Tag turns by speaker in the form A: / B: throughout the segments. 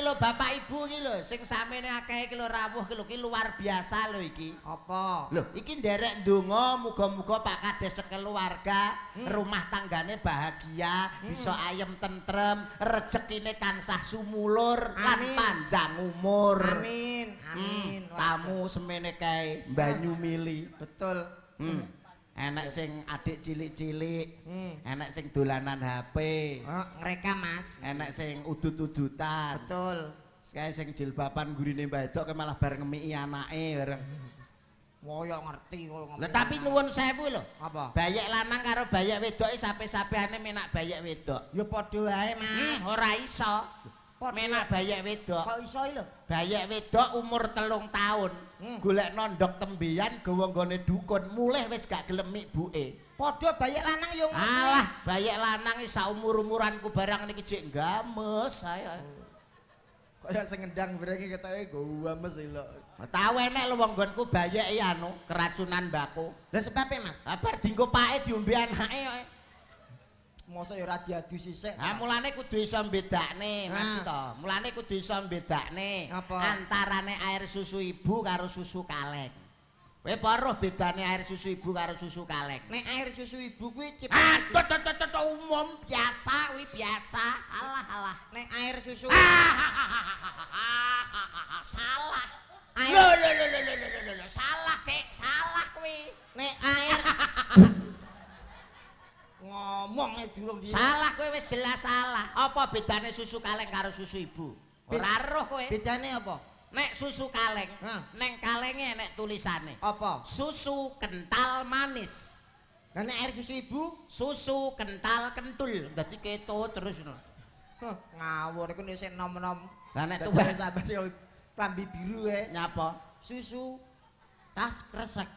A: lho bapak ibu iki lho sing samene akeh iki lho rawuh iki luar biasa lho iki.
B: Apa?
A: Lho iki nderek ndonga muga-muga Pak Kades sekeluarga rumah tanggane bahagia, bisa ayem tentrem, rezekine tansah sumulur lan panjang umur.
B: Amin. Amin.
A: Tamu semene kae banyu mili.
B: Betul.
A: Enek sing adik cilik-cilik, enek sing dolanan HP.
B: Ngerekam Mas.
A: Enek sing udut-udutan.
B: Betul.
A: Kae sing jilbaban gurine Mbah Edok malah bareng ngemiki anake bareng.
B: Woyo ngerti kowe ngomong.
A: Lah tapi nuwun sewu lho.
B: Apa?
A: Bayek lanang karo bayek wedok sape-sapeane menak bayek wedok.
B: Ya padha wae Mas.
A: Ora iso. Menak bayek wedok.
B: Kok iso lho?
A: Bayek wedok umur 3 tahun. Golek nondok tembian gawa nggone dukun, mulih wis gak gelem ibuke.
B: Padha bayek lanang yo ngono.
A: Alah, bayek lanang iki saumur-umuranku barang niki cek games saya.
B: Kaya sing ngendang breke ketoke games lho.
A: Tahu enek lho wong nggonku bayek iki anu keracunan mbako.
B: Lah sebabe Mas?
A: Bar dienggo pake diombe anake kok.
B: Mosok ya ora diadu sisik.
A: Ha mulane kudu iso mbedakne, Mas to. Mulane kudu iso mbedakne antarane air susu ibu karo susu kaleng. Kowe apa roh bedane air susu ibu karo susu kaleng?
B: Nek air susu ibu kuwi
A: umum biasa kuwi biasa. Alah.
B: Nek air susu
A: salah.
B: Air
A: Lho, salah Dek, salah kuwi.
B: Nek air ngomong durung di
A: salah kowe wis jelas salah. Apa bedane susu kaleng karo susu ibu? Ora roh kowe.
B: Bedane apa?
A: Nek susu kaleng, neng kalenge nek tulisane.
B: Apa?
A: Susu kental manis.
B: Lah nek air susu ibu,
A: susu kental kentul. Dadi keto terus.
B: Ngawur iku nek sing nom-nom.
A: Lah nek tuwa
B: sampe klambi biru
A: nyapa?
B: Susu tas kresek.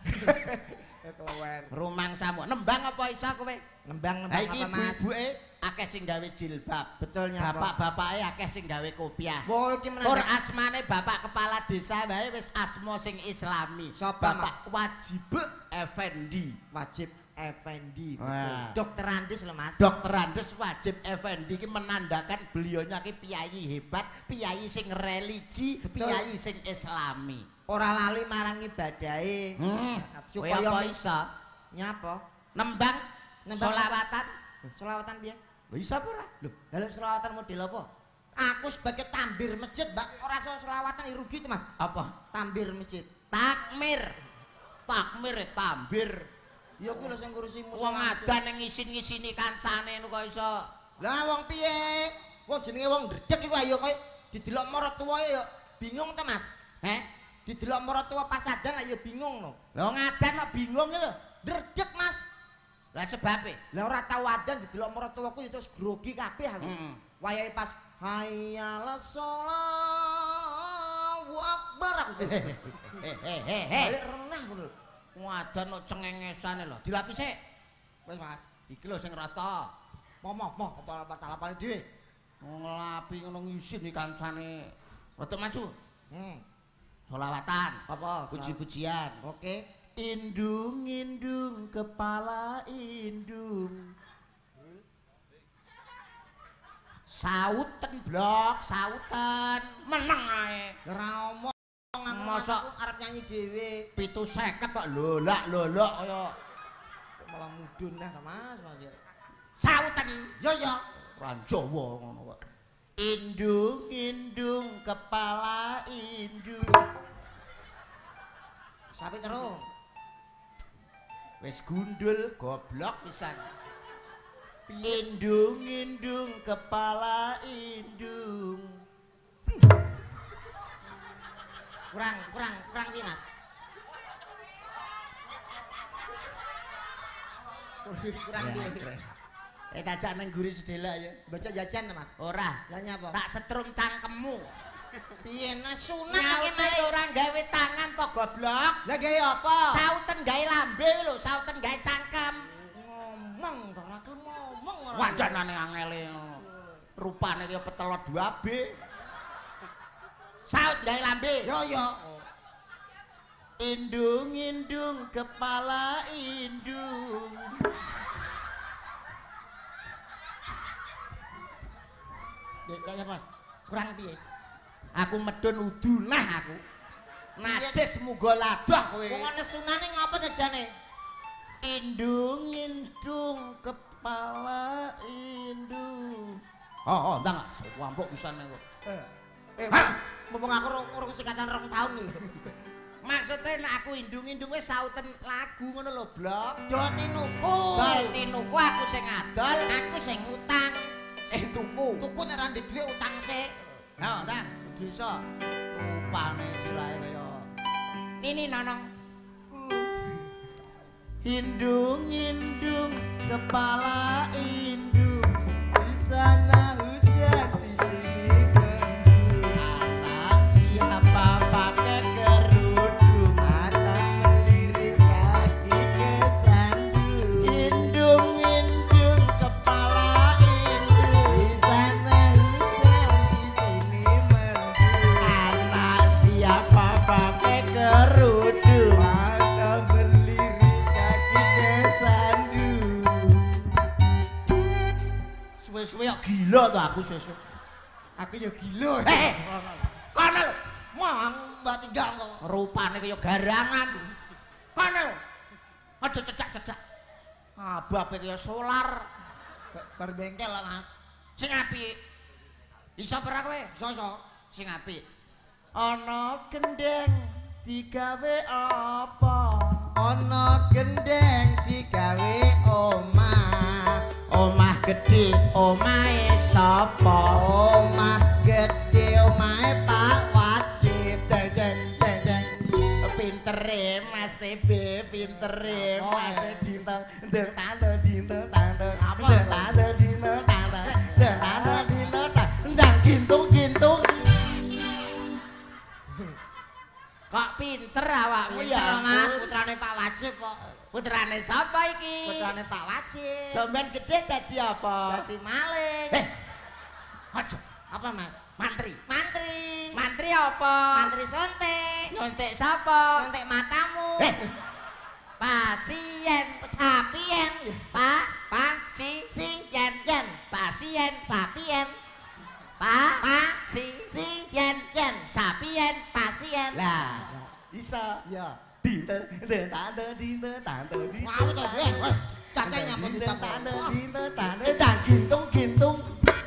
A: Rumangsamu nembang apa iso kowe?
B: Nembang apa Mas?
A: Ibu-ibuke akeh sing gawe jilbab.
B: Betul nyapa.
A: Bapak-bapake akeh sing gawe kopiah.
B: Oh iki
A: Tur asmane bapak kepala desa wae wis asma sing islami. Bapak Wajib Effendi.
B: Wajib Effendi. Dokter Andes lho Mas.
A: Dokter Andes Wajib Effendi iki menandakan beliaunya ki piyayi hebat, piyayi sing religi, piyayi sing islami.
B: Ora lali marang ibadahe.
A: Supaya iso
B: nyapa?
A: Nembang selawatan.
B: Selawatan piye?
A: Lho iso apa ora?
B: Lho, lha selawatan model apa? Aku sebagai tambir masjid, Mbak, ora iso selawatan rugi itu, Mas.
A: Apa?
B: Tambir masjid.
A: Takmir. Takmir tambir.
B: Ya kuwi lho sing ngurusi musola.
A: Wong adan ning ngisin-ngisini kancane kok iso.
B: Lah wong piye? Wong jenenge wong ndredeg iku ayo koyo didelok maratuwae ya bingung ta, Mas? Didelok maratuwa pas adan lah ya bingung lho.
A: Lah wong adan kok bingung lho.
B: Ndredeg, Mas.
A: Lah sebabe?
B: Lah ora tau adan didelok maratuwaku ya terus grogi kabeh aku. Wayahe pas hayyalas sholawat akbar aku. Balik renah ngono.
A: Wadan kok cengengesane lho. Dilapis sik.
B: Wis, Mas.
A: Iki lho sing rata.
B: Moh apa talapane dhewe.
A: Nglapi ngono ngisin iki kancane. Rada maju. Sholawatan.
B: Apa?
A: Puji-pujian.
B: Oke.
A: Indung kepala indung. Sauten blok, sauten. Meneng ae.
B: Ora omong aku mosok arep nyanyi dhewe.
A: 750 kok lolak-lolok kaya
B: malah mudhun nah ta Mas.
A: Sauten.
B: Yo yo.
A: Ora Jawa ngono kok. Indung kepala indung.
B: Sapi terus.
A: Wis gundul goblok pisan. Indung kepala indung.
B: Kurang iki Mas. Kurang iki.
A: Tajak nang guri sedelak ya.
B: Baca jajan ta Mas?
A: Ora.
B: Lah nyapa?
A: Tak setrum cangkemmu.
B: Piye sunat
A: iki Mas ora gawe tangan to goblok.
B: Lah gawe apa?
A: Sauten gawe lambe lho, sauten gawe cangkem.
B: Ngomong to ora ngomong ora.
A: Wadanane angele. Rupane kaya petelot 2B. Saut gawe lambe.
B: Yo.
A: Indung kepala indung.
B: Dek kaya Mas. Kurang piye?
A: Aku medun udunah aku. Najis muga ladah kowe.
B: Wong ana sunane ngapa jane?
A: Indung kepala indung. Oh, ndang wampuk pisan kok.
B: Mumpung aku urung sikatan 2 tahun lho.
A: Maksudnya nek aku indung-indung wis sauten lagu ngono lho, Blok.
B: Dol tinuku.
A: Dol tinuku aku sing adol,
B: Aku sing utang.
A: sing tuku.
B: Tuku nek ra ndek dhuwit utang sik.
A: Ha, ndang, bisa. Rupane sirahe kaya Nini Nonong. Indung-indung kepala indung
B: Di sana hujan di sini mendung.
A: anak siapa pakai kerudung
B: Mata melirik kaki ke sandung.
A: indung-indung kepala indung
B: Di sana hujan di sini mendung.
A: anak siapa pakai kerudung
B: Mata melirik kaki ke sandung.
A: suwe-suwe kok gila tuh aku suwe-suwe
B: Aku ya gila.
A: kono lho
B: Mang mbak tinggal kok.
A: rupane kaya garangan kono lho aja cedak-cedak abape kaya solar
B: Bar bengkel lah Mas.
A: sing apik iso ora kowe
B: Sosok.
A: sing apik ana gendeng digawe apa
B: Ana gendeng digawe omah.
A: omah gedhe omahe sapa
B: Omah gede omahe Pak Wajib.
A: deng deng deng pintere Mas TB pintere Mas Dinteng deng tanda dinteng tanda deng tanda dinteng tanda deng tanda dinteng ndang gintung-gintung kok pinter awakmu
B: Pinter Mas,
A: ya
B: putrane Pak Wajib kok.
A: putrane sapa iki
B: Putrane Pak Wajib.
A: sampean gedhe dadi apa
B: Dadi maling.
A: aja
B: Apa Mas?
A: mantri
B: Mantri.
A: mantri apa
B: Mantri sontek.
A: nyontek sapa
B: Sontek matamu.
A: pasien
B: Sapien.
A: pasien
B: Yen.
A: pasien
B: Sapien.
A: pasien
B: Yen.
A: sapien
B: Pasien.
A: lah bisa
B: Ya.
A: dinten tanda dinten tanda
B: Mau to, weh. Cacah nyambut
A: tanda
B: ditambah.
A: dinten tanda dan gintung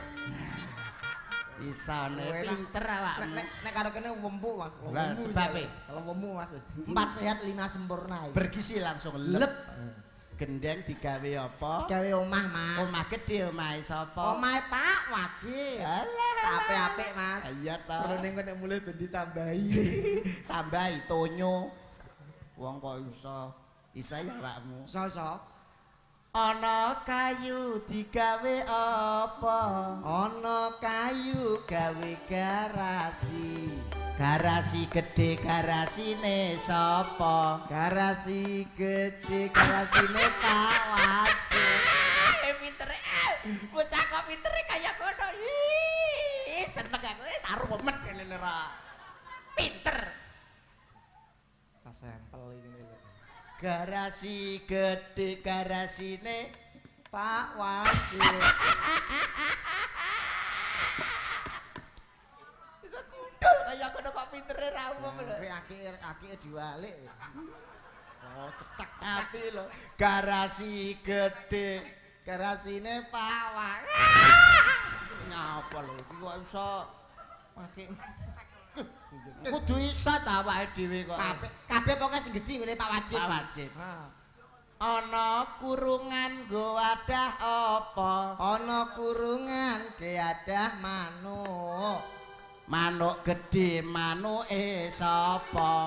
A: isane
B: Enak.
A: pinter awakmu
B: Nek karo kene wembu Mas.
A: Lah, sebabe?
B: Salah wembu Mas. 4 sehat 5 sempurna.
A: bergizi langsung lep gendeng digawe apa
B: Gawe omah Mas.
A: omah gedhe omahe sapa
B: Omahe Pak Wajib.
A: alah
B: Apik-apik Mas.
A: iya ta
B: Perlu ning kene mulai ben ditambahi.
A: tambahi tonyo wong kok iso ya awakmu
B: Sosok.
A: ana kayu digawe apa
B: Ana kayu gawe garasi.
A: garasi gedhe garasine sapa
B: Garasi gede garasine Pak Wajib.
A: pintere bocah kok pintere kaya ngono seneng aku taruh pemet kene ra pinter
B: Tas sampel iki.
A: garasi gedhe garasine
B: Pak Wajib.
A: bisa gundul kaya ngono kok pintere ra umum lho
B: Tapi akeh diwalik.
A: oh cetak tapi lho garasi gedhe
B: Garasine Pak Wajib.
A: nyapa lho iki kok iso pakai kudu iso ta awake dhewe kok
B: Kabeh pokoke sing gedhi ngene Pak Wajib.
A: Pak Wajib
B: Ha.
A: ana kurungan nggo wadah apa
B: Ana kurungan keadah manuk.
A: manuk gedhe manuke sapa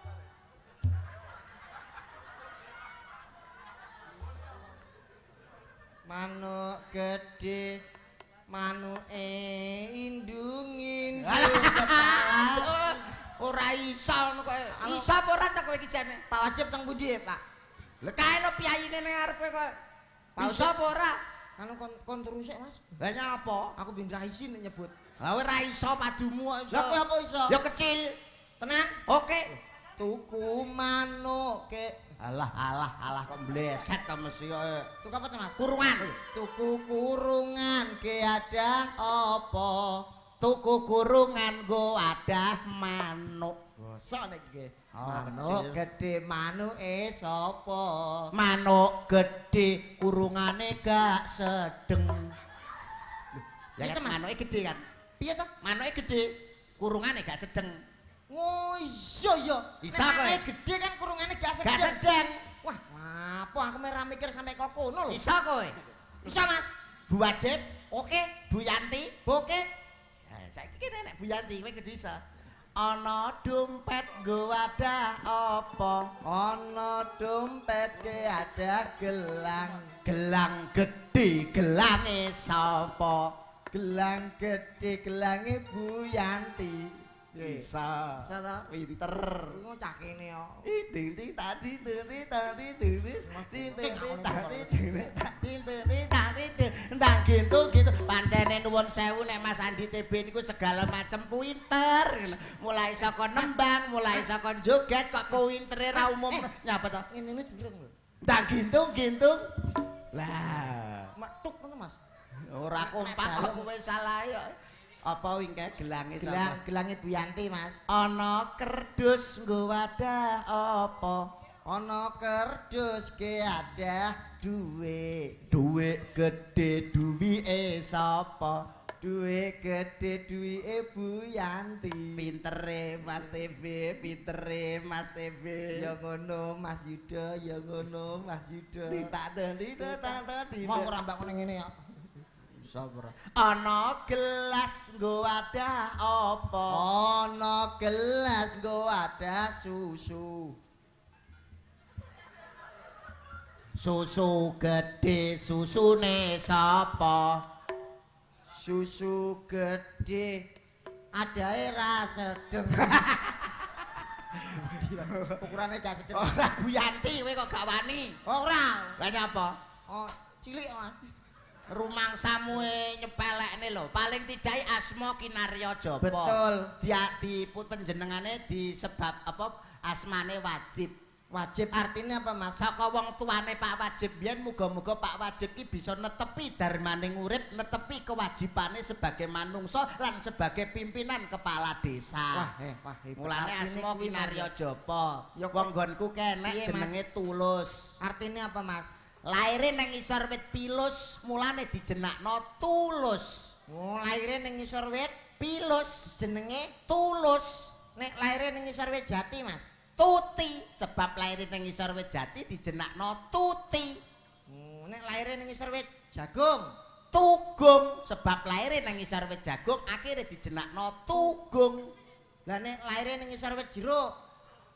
B: Manuk gedhe manuke indung-indung
A: kepala ora iso ngono kok iso apa ora ta kowe iki jane
B: Pak Wajib teng pundi Pak?
A: lha kae no piyayine ning ngarepe kok iso apa ora
B: Anu kon terus Mas.
A: lha nyapa
B: Aku ben ra isin nyebut.
A: lha ora iso padumu kok iso
B: Lah kowe apa iso?
A: ya kecil
B: Tenang.
A: oke
B: Tuku manuk ke
A: alah kok bleset ta mesti kok
B: tuku apa Mas?
A: kurungan
B: Tuku kurungan ke ada apa?
A: tuku kurungan nggo wadah manuk.
B: Basa nek iki.
A: Manuk
B: gedhe manuke sapa?
A: Manuk gedhe kurungane gak sedeng. Lah
B: Iya, Mas.
A: manuke gedhe kan.
B: Piye to?
A: Manuke gedhe kurungane gak sedeng.
B: Oh iya ya.
A: Bisa kowe.
B: Nek gedhe kan kurungane gak sedeng.
A: Gak sedeng.
B: Wah, apa aku merah mikir sampai kok kono lho.
A: Bisa kowe.
B: Bisa, Mas.
A: Bu Wajib,
B: Oke,
A: Bu Yanti,
B: oke.
A: saiki kene nek Bu Yanti kowe kudu iso. Ana dompet nggo wadah apa?
B: Ana dompet ke ada gelang.
A: Gelang gedhe gelange sapa?
B: Gelang gedhe gelange Bu Yanti.
A: Bisa.
B: Bisa ta?
A: Pinter.
B: Iku cah kene yo.
A: Ting tadi ting tadi ting ndang gitu pancene nuwun sewu nek Mas Andi TB niku segala macem pinter mulai saka nembang mulai saka joget kok pintere ra umum nyapa to
B: Ngene jurung lho.
A: ndang gintung lah
B: Matuk ngono Mas.
A: ora kompak kok kowe salah ya apa wingke gelange sapa
B: Gelange Bu Yanti Mas.
A: ana kerdus nggo wadah apa
B: Ana kerdus ke ada duwe.
A: dhuwit gedhe duwike sapa
B: Duwe gedhe duwike Bu Yanti.
A: pintere Mas TV pintere Mas TV
B: Ya ngono Mas Yuda, ya ngono Mas Yuda.
A: mau
B: ora mbak ngene ya.
A: Sabar. Ana gelas nggo wadah apa?
B: Ana gelas nggo wadah susu.
A: Susu gedhe susune sapa?
B: Susu gedhe adae ra sedeng. Ukurane gak sedeng.
A: Ora Bu Yanti kowe kok gak wani.
B: Ora.
A: Lah nyapa?
B: Oh, cilik Mas.
A: Rumangsamu nyepelekne lho. Paling tidak asma Kinarya Japa.
B: Betul.
A: Dia diput panjenengane disebab apa? Asmane Wajib.
B: Wajib artinya apa Mas?
A: Saka wong tuane Pak Wajib biyen muga-muga Pak Wajib ki bisa netepi darmaning urip, netepi kewajibane sebagai manungsa lan sebagai pimpinan kepala desa.
B: Wah,
A: Mulane asma Kinarya Japa.
B: Ya,
A: Wong nggonku kenek
B: Piye, Mas?
A: jenenge Tulus.
B: Artinya apa Mas?
A: Laire nang isor wit pilus, mulane dijenakno Tulus.
B: Oh, laire ning ngisor wit
A: Pilus
B: jenenge
A: Tulus.
B: nek laire ning ngisor wit jati Mas.
A: Tuti, sebab laire nang isor wit jati dijenakno Tuti.
B: Oh, nek laire ning ngisor wit jagung.
A: Tugung, sebab laire nang isor wit jagung akhire dijenakno Tugung.
B: Lah nek laire ning ngisor wit jeruk.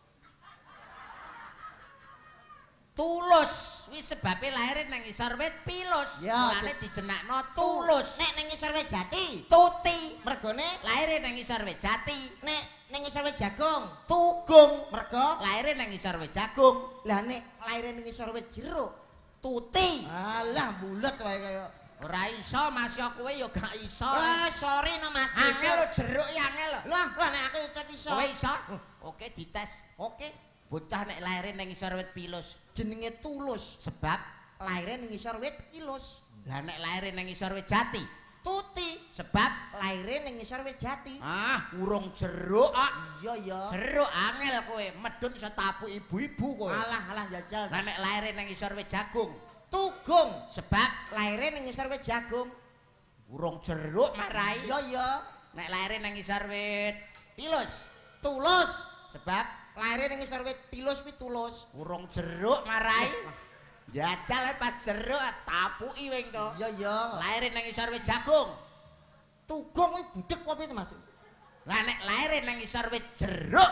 A: Tulus, wis sebabe laire nang isor wit pilus.
B: Ya,
A: Mulane dijenakno Tulus.
B: Nek ning ngisor wit jati,
A: Tuti,
B: mergone
A: laire nang isor wit jati.
B: nek ning ngisor wit jagung,
A: Tugung,
B: mergo
A: laire nang isor wit jagung.
B: lah nek laire ning ngisor wit jeruk.
A: Tuti.
B: Alah bulet wae kaya.
A: Ora iso Mas yo kowe yo gak iso.
B: Sorry no Mas.
A: Angel lho jeruk iki angel lho.
B: Lah, nek aku tetep iso.
A: Kowe iso? Oke dites.
B: Oke.
A: Bocah nek laire nang isor wit pilus
B: Jenenge Tulus.
A: sebab
B: Laire ning ngisor wit kilus.
A: lah nek laire nang isor wit jati
B: Tuti.
A: sebab
B: Laire ning ngisor wit jati.
A: urung jeruk
B: Iya ya.
A: jeruk angel kowe medun iso tapu ibu-ibu kowe.
B: Alah jajal.
A: Lah nek laire nang isor wit jagung
B: Tugung.
A: sebab
B: Laire ning ngisor wit jagung.
A: urung jeruk marai.
B: Iya ya.
A: Nek laire nang isor wit pilus
B: Tulus.
A: sebab
B: Laire ning ngisor wit pilus kuwi tulus.
A: urung jeruk marai. Jajal pas jeruk tapuki wing to.
B: Iya ya.
A: Laire nang isor wit jagung.
B: Tugung kuwi budhek apa itu Mas?
A: Lah nek laire nang isor wit jeruk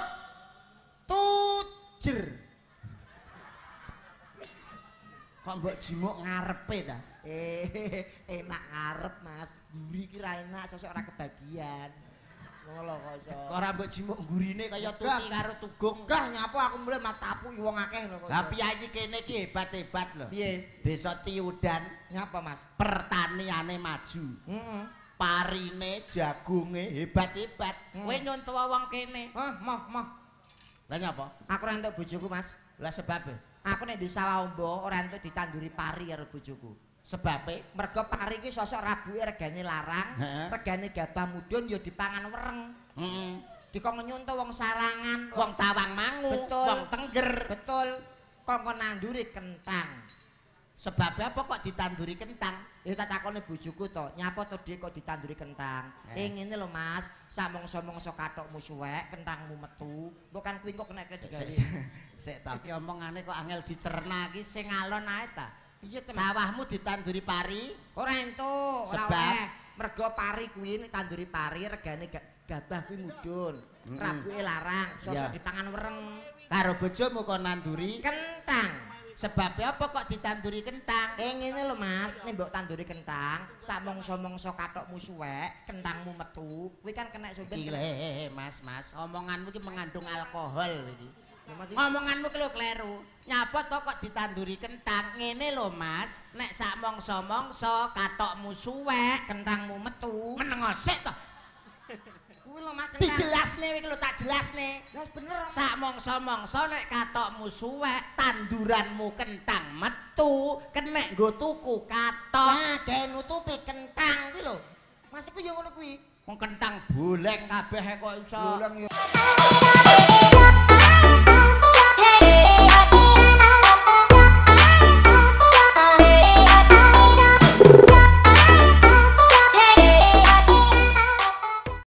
B: Tujer.
A: kok mbok jimuk ngarepe ta?
B: Enak ngarep Mas. Guri ki ra enak, sosok ora kebagian. Ngono lho kok.
A: Kok ora mbok jimuk gurine kaya tuti karo tugung.
B: Gah nyapa aku mulai matapu wong akeh lho kok.
A: Lah piyayi kene iki hebat-hebat lho.
B: Piye?
A: Desa Tiudan
B: Nyapa Mas?
A: pertaniane maju.
B: Heeh.
A: Parine, jagunge hebat-hebat. Kowe nyontoh wong kene.
B: Moh.
A: Lah nyapa?
B: Aku ora entuk bojoku Mas.
A: Lah sebab
B: Aku nek di sawah ombo ora entuk ditanduri pari karo bojoku.
A: Sebabe
B: mergo pari kuwi sosok rabuke regane larang, regane gabah mudhun ya dipangan wereng.
A: Heeh.
B: Dikon nyuntuh wong sarangan,
A: Wong Tawang Mangu, wong Tengger.
B: Betul. Kok nanduri kentang.
A: Sebabnya apa kok ditanduri kentang?
B: Ya tak takone bojoku to, nyapa to dhek kok ditanduri kentang. Ngene lho Mas, samong-samong sok kathokmu suwek, kentangmu metu. Mbok kan kuwi kok kena digawe.
A: Sik tapi omongane kok angel dicerna iki sing alon ae ta.
B: Piye temen?
A: Sawahmu ditanduri pari?
B: Ora entuk, ora
A: Sebab?
B: oleh. Mergo pari kuwi tanduri pari regane gabah kuwi mudhun. Rabuke larang, sosok dipangan wereng.
A: Karo bojomu kok nanduri
B: Kentang.
A: sebabnya apa kok ditanduri kentang?
B: Ngene lho Mas, nek mbok tanduri kentang, samongso-mongso kathokmu suwek, kentangmu metu, kuwi kan kena sumber.
A: Gile, Mas, omonganmu iki mengandung alkohol iki.
B: Ya, Mas,
A: Omonganmu ki lho kleru. Nyapa to kok ditanduri kentang? Ngene lho Mas, nek sak mongso-mongso kathokmu suwek,
B: kentangmu metu.
A: menengo sik to.
B: Kuwi lho Mas kentang.
A: Dijelasne iki lho tak jelasne.
B: Wis bener.
A: Sak mongso-mongso nek kathokmu suwek, tanduranmu kentang metu, kenek nggo tuku kathok.
B: Nah, gawe nutupi kentang kuwi lho. Mas iku ya ngono kuwi.
A: Wong kentang boleng kabeh kok iso.
B: Boleng ya.